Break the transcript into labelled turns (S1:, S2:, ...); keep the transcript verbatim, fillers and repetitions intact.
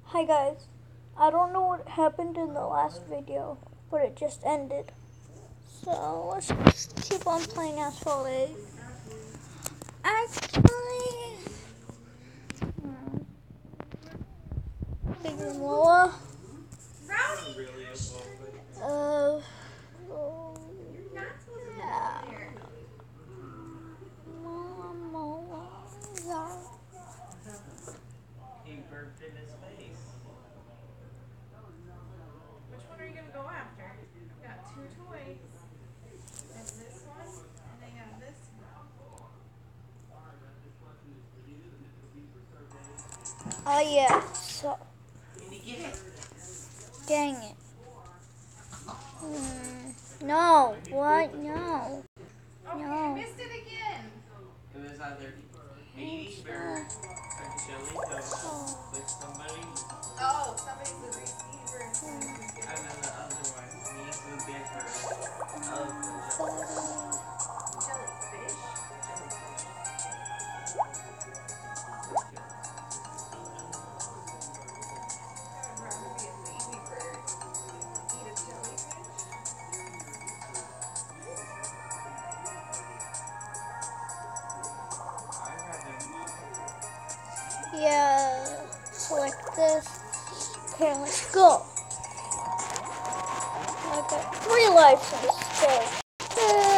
S1: Hi guys, I don't know what happened in the last video, but it just ended. So let's just keep on playing Asphalt eight. Actually, hmm, Big Moa. Uh, oh, yeah. Moa, Moa, yeah.
S2: He burped in his face.
S3: Which one are you gonna go after? I've got two toys. There's this one, and I have this one.
S1: Oh yeah. So,
S2: Did he get it?
S1: dang it. Hmm. No. What? No.
S3: Okay,
S1: No.
S3: I missed it again.
S2: It was either eighty or actually no, with somebody,
S3: Oh, somebody's the receiver. And somebody's the
S2: and then the other one, me would get her of
S3: jellyfish. I'd rather be a baby bird. Eat a jellyfish.
S2: I'd rather
S1: Yeah. Select this. Okay, let's go. I got three lives in this game.